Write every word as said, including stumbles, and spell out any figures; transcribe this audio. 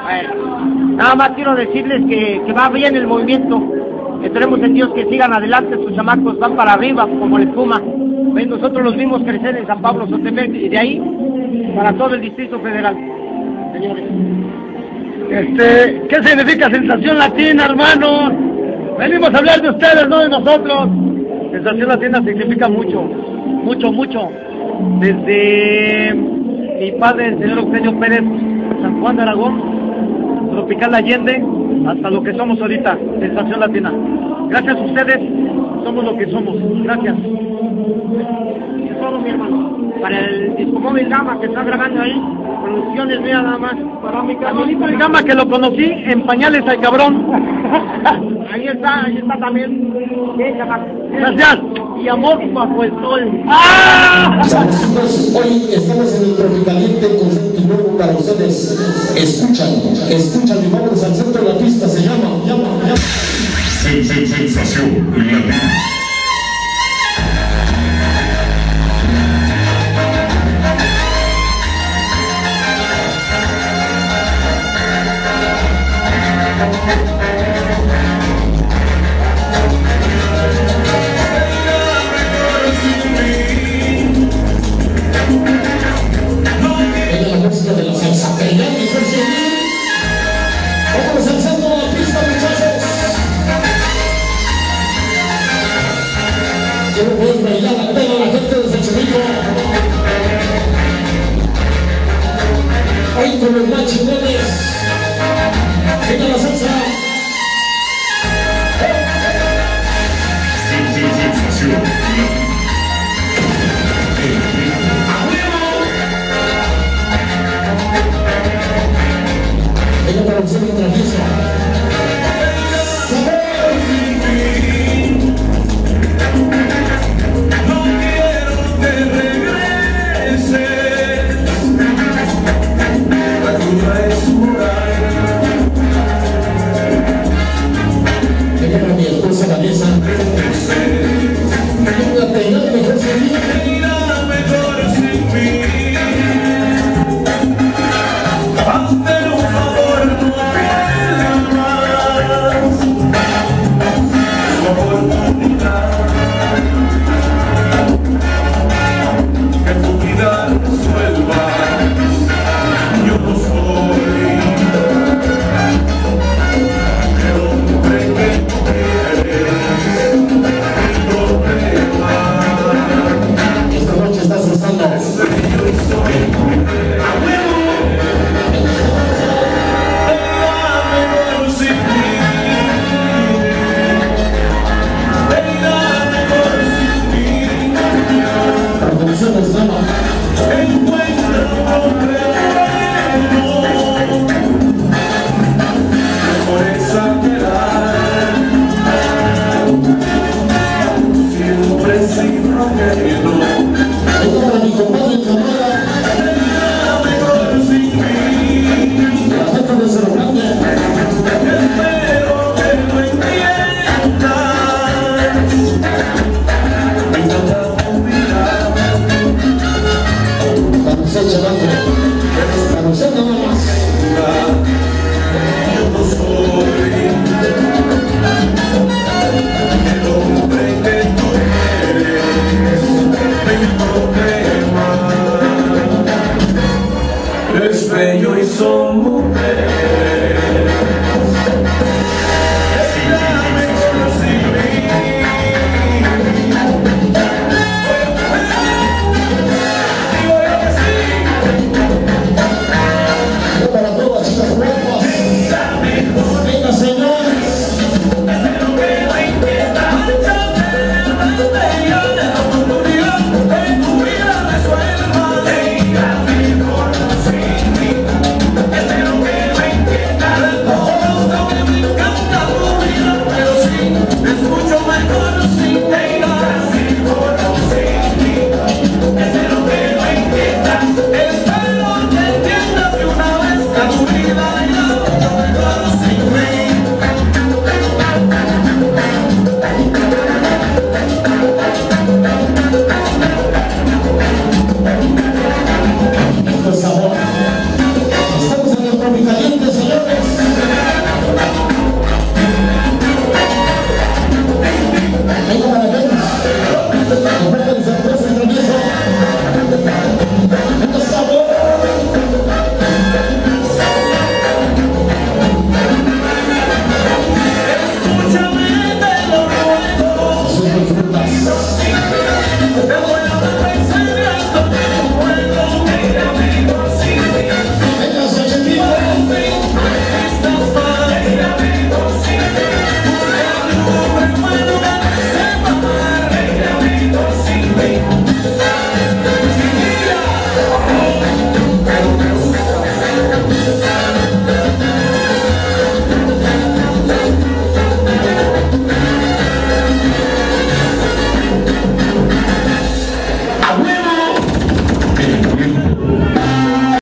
Bueno, nada más quiero decirles que, que va bien el movimiento. Esperemos en Dios que sigan adelante, sus chamacos van para arriba como la espuma. Pues nosotros los vimos crecer en San Pablo Sotepec y de ahí para todo el Distrito Federal. Señores. Este, ¿qué significa Sensación Latina, hermanos? Venimos a hablar de ustedes, no de nosotros. Sensación Latina significa mucho, mucho, mucho. Desde mi padre, el señor Octavio Pérez, San Juan de Aragón, Tropical Allende, hasta lo que somos ahorita, Sensación Latina. Gracias a ustedes, somos lo que somos. Gracias. Es todo, mi hermano. Para el disco móvil Gama que está grabando ahí, producciones mías nada más. Para mi Caminito el Gama que lo conocí en pañales al cabrón. Ahí está, ahí está también. Gracias. Y amor bajo el sol. ¡Ah! Chicos, hoy estamos en el Tropicaliente con nuevo para ustedes. Escuchan, escuchan y vámonos al centro de la pista. Se llama, llama, llama. Sensación Latina. Quiero ver bailar a toda la gente de Xochimilco. Hoy con los más chingones. Venga la salsa. Sensación Venga para usted otra fiesta. Es bello y son mujeres. Estamos en el Tropicaliente, señores. Vemos